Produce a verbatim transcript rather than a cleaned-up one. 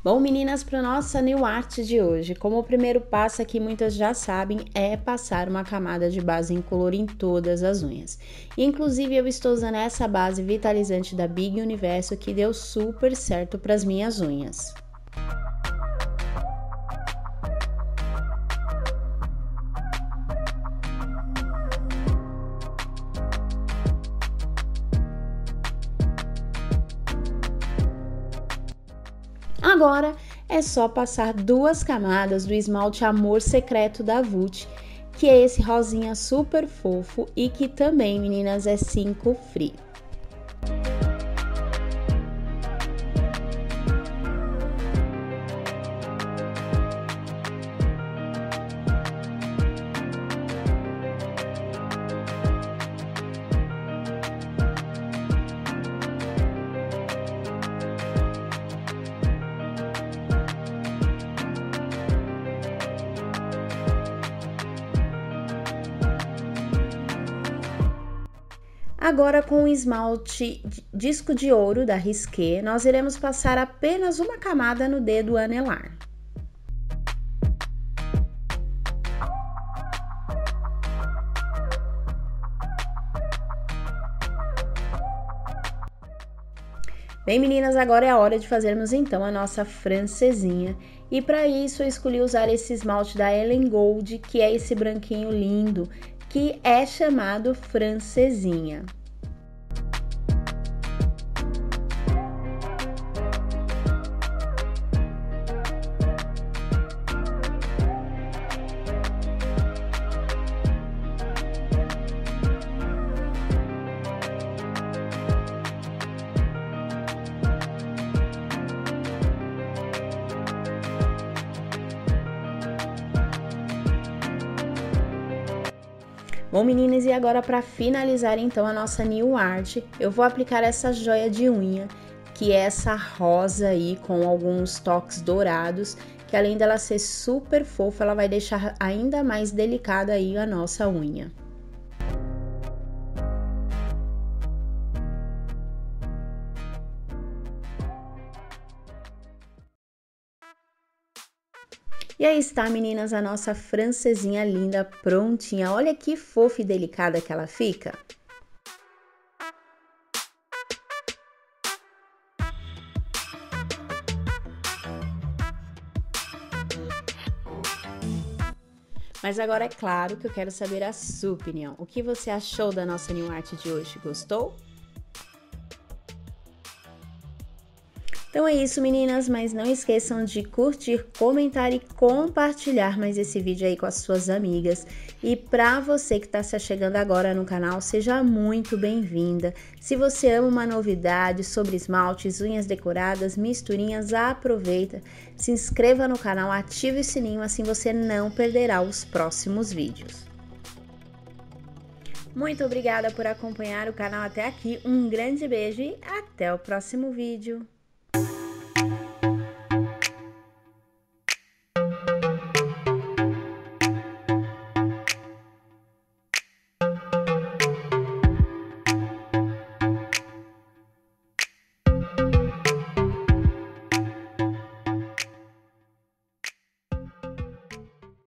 Bom, meninas, para nossa New Art de hoje, como o primeiro passo aqui muitas já sabem, é passar uma camada de base incolor em todas as unhas. Inclusive eu estou usando essa base vitalizante da Big Universo que deu super certo para as minhas unhas. Agora é só passar duas camadas do esmalte Amor Secreto da Vult, que é esse rosinha super fofo e que também, meninas, é cinco free. Agora, com o esmalte disco de ouro da Risqué, nós iremos passar apenas uma camada no dedo anelar. Bem, meninas, agora é a hora de fazermos então a nossa francesinha. E para isso eu escolhi usar esse esmalte da Ellen Gold, que é esse branquinho lindo, que é chamado francesinha. Bom, meninas, e agora para finalizar então a nossa New Art, eu vou aplicar essa joia de unha, que é essa rosa aí com alguns toques dourados, que além dela ser super fofa, ela vai deixar ainda mais delicada aí a nossa unha. E aí está, meninas, a nossa francesinha linda prontinha. Olha que fofa e delicada que ela fica. Mas agora é claro que eu quero saber a sua opinião. O que você achou da nossa New Art de hoje? Gostou? Então é isso, meninas, mas não esqueçam de curtir, comentar e compartilhar mais esse vídeo aí com as suas amigas. E para você que está se chegando agora no canal, seja muito bem-vinda. Se você ama uma novidade sobre esmaltes, unhas decoradas, misturinhas, aproveita, se inscreva no canal, ative o sininho, assim você não perderá os próximos vídeos. Muito obrigada por acompanhar o canal até aqui, um grande beijo e até o próximo vídeo.